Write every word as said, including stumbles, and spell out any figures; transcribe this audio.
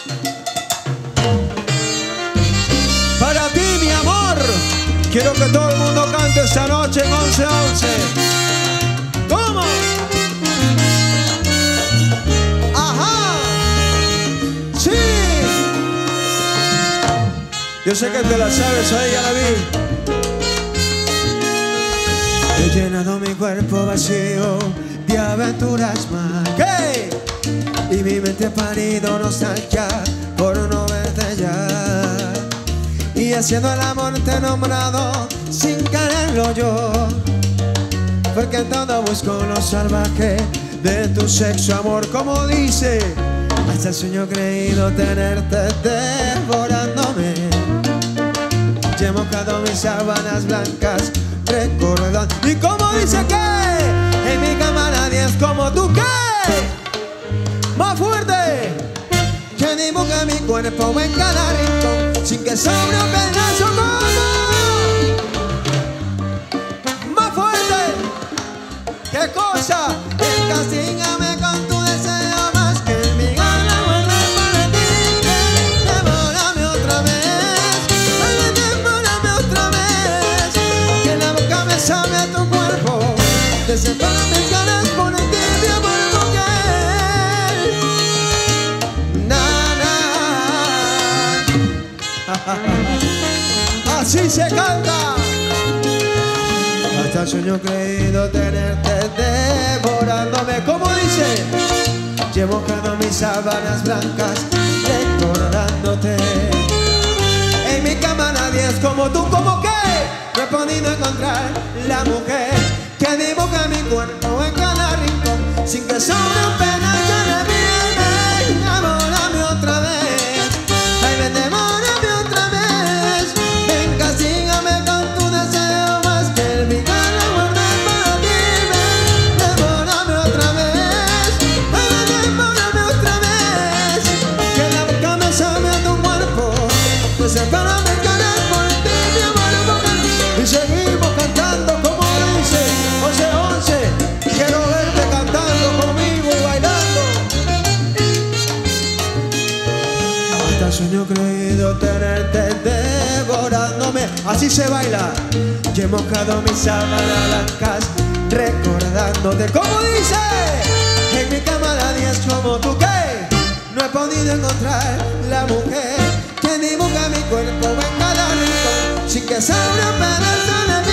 Para ti, mi amor, quiero que todo el mundo cante esta noche en once once. ¿Cómo? Ajá. Sí. Yo sé que te la sabes, ahí ya la vi. He llenado mi cuerpo vacío de aventuras más. ¿Qué? Y mi mente ha parido nostalgia por no verte ya. Y haciendo el amor te he nombrado sin quererlo yo, porque en todo busco lo salvaje de tu sexo, amor. Como dice, hasta el sueño he creído tenerte devorándome. Ya he mojado mis sábanas blancas recordando. Y como dice que en mi cama nadie es como tú. ¿Qué? Más fuerte. Que dibuja mi cuerpo en cada rincón sin que sobre un pedazo. Como más fuerte. ¿Qué cosa? Castígame con tu deseo más que mi gana guardar para ti. Devórame otra vez, ay, devórame otra vez. Que la boca me sabe a tu cuerpo, te separa mis ganas por ti, mi amor, mujer. Na, na. Así se canta. Hasta el sueño he creído tenerte devorándome. Como dice, llevo mojado mis sábanas blancas recordándote. En mi cama nadie es como tú. ¿Cómo que? No he podido encontrar la mujer que dibuja mi cuerpo en cada rincón sin que sobre un pedazo de mi ven, devórame otra vez. Ay, ven, devórame otra vez. Ven, castígame con tu deseo más que el mi gana guardar para ti. Ven, devórame otra vez. Ay, ven, devórame otra vez. Que la boca me sabe a tu cuerpo, te separa mis ganas por ti, mi amor, mujer. Y seguimos cantando como dice once once. Quiero verte cantando conmigo y bailando. Hasta el sueño he creído tenerte devorándome. Así se baila. Ya he mojado mis sábanas blancas recordándote. Como dice, en mi cama nadie es como tú. Que no he podido encontrar la mujer que dibuja mi cuerpo en cada rincón sin que sobre un pedazo de mi